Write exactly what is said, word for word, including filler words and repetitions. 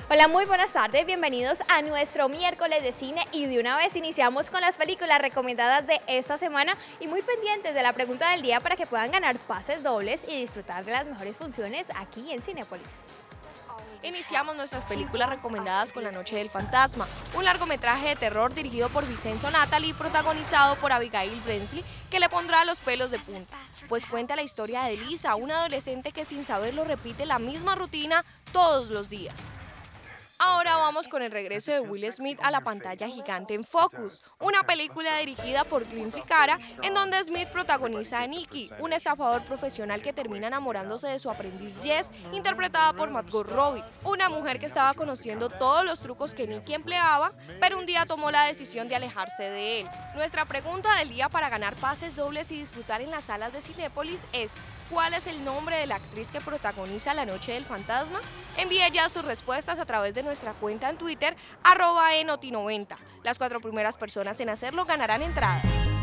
Hola, muy buenas tardes, bienvenidos a nuestro miércoles de cine y de una vez iniciamos con las películas recomendadas de esta semana y muy pendientes de la pregunta del día para que puedan ganar pases dobles y disfrutar de las mejores funciones aquí en Cinépolis. Iniciamos nuestras películas recomendadas con La Noche del Fantasma, un largometraje de terror dirigido por Vincenzo Natali y protagonizado por Abigail Breslin, que le pondrá los pelos de punta, pues cuenta la historia de Lisa, una adolescente que sin saberlo repite la misma rutina todos los días. Ahora vamos con el regreso de Will Smith a la pantalla gigante en Focus, una película dirigida por Clint Ficarra, en donde Smith protagoniza a Nikki, un estafador profesional que termina enamorándose de su aprendiz Jess, interpretada por Margot Robbie, una mujer que estaba conociendo todos los trucos que Nikki empleaba, pero un día tomó la decisión de alejarse de él. Nuestra pregunta del día para ganar pases dobles y disfrutar en las salas de Cinépolis es: ¿cuál es el nombre de la actriz que protagoniza La Noche del Fantasma? Envíe ya sus respuestas a través de nuestra cuenta en Twitter, arroba enoti noventa. Las cuatro primeras personas en hacerlo ganarán entradas.